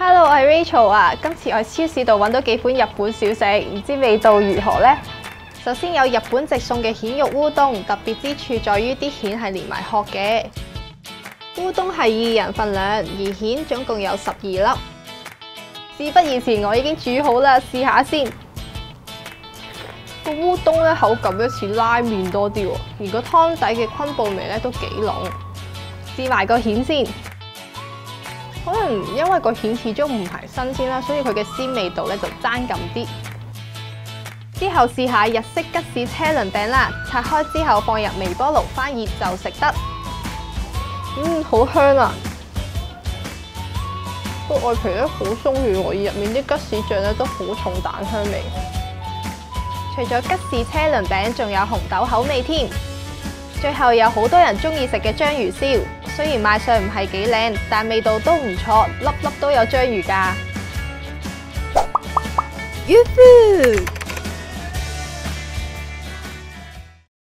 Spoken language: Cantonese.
Hello， 我係 Rachel 啊！今次我喺超市度揾到幾款日本小食，唔知味道如何呢？首先有日本直送嘅蜆肉烏冬，特別之處在於啲蜆係連埋殼嘅。烏冬係2人份量，而蜆總共有12粒。事不宜遲，我已經煮好啦，試下先。個烏冬咧口感似拉麵多啲喎，而個湯底嘅昆布味咧都幾濃。試埋個蜆先。可能因為個蜆始終唔係新鮮啦，所以佢嘅鮮味道咧就爭咁啲。之後試下日式吉士車輪餅啦，拆開之後放入微波爐翻熱就食得。好香啊！個外皮咧好鬆軟喎，而入面啲吉士醬咧都好重蛋香味。除咗吉士車輪餅，仲有紅豆口味添。最後有好多人中意食嘅章魚燒。雖然賣相唔係幾靚，但味道都唔錯，粒粒都有章魚㗎。